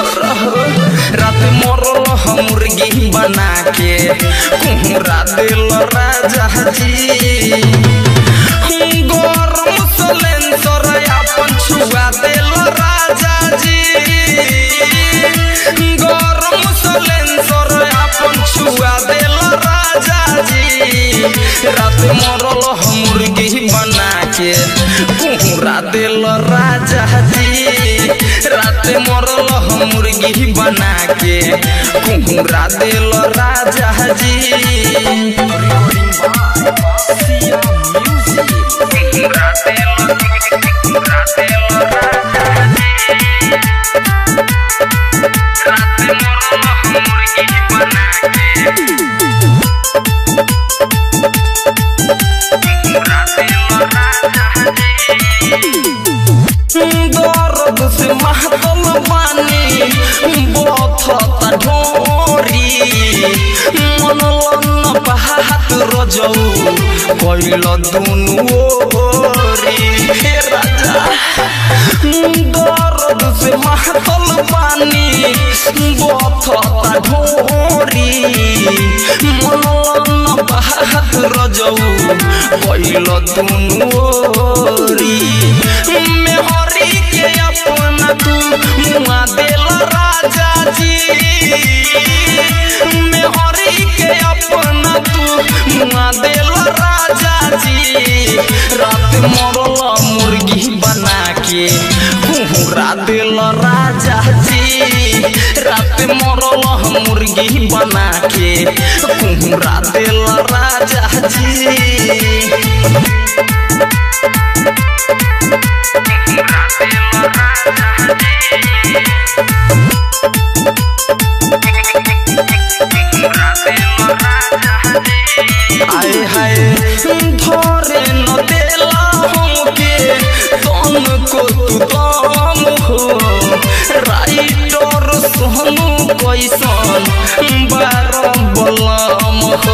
रात मरल मुर्गी बना के कुहरा दिल राजा जी गरम सलेंसर अपन छुआ दिल राजा जी गरम सलेंसर अपन छुआ दिल राजा जी रात मरल मुर्गी बना के कुहरा दिल राजा जी रात मरल मुर्गी बना के कुहरा दिल राजा जी दर्द से महतल बानी बथता ढोरी मनलन बहात रजौ कैल दुनु ओरी हे राजा दर्द से महतल बानी बथता ढोरी मनलन बहात रजौ कैल दुनु ओरी मेहरी के अपना तू मुआ दिल राजा जी मेहरी के अपना तू मुआ दिल राजा जी रात मरल मुर्गी बना के कुहरा दिल राजा जी रात मरल मुर्गी बना के कुहरा दिल राजा जी आए हाय धरे न देला हमके तन को तू दम हो राइटर सोनू कैसन बार बलम हो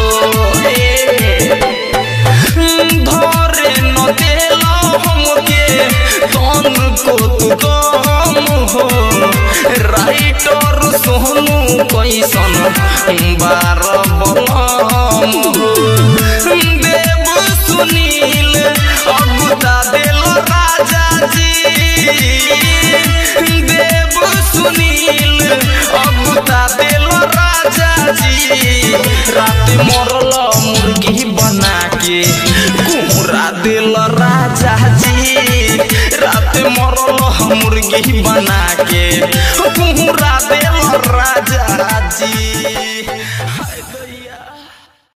धरे न देला हमके तन को तू दम हो राइटर सोनू कैसन बार बलम हो देव सुनील अगुता दिल राजा जी देव सुनील अगुता दिल राजा जी रात मरल मुर्गी बना के कुहरा दिल राजा जी रात मरल मुर्गी बना के कुहरा दिल राजा जी।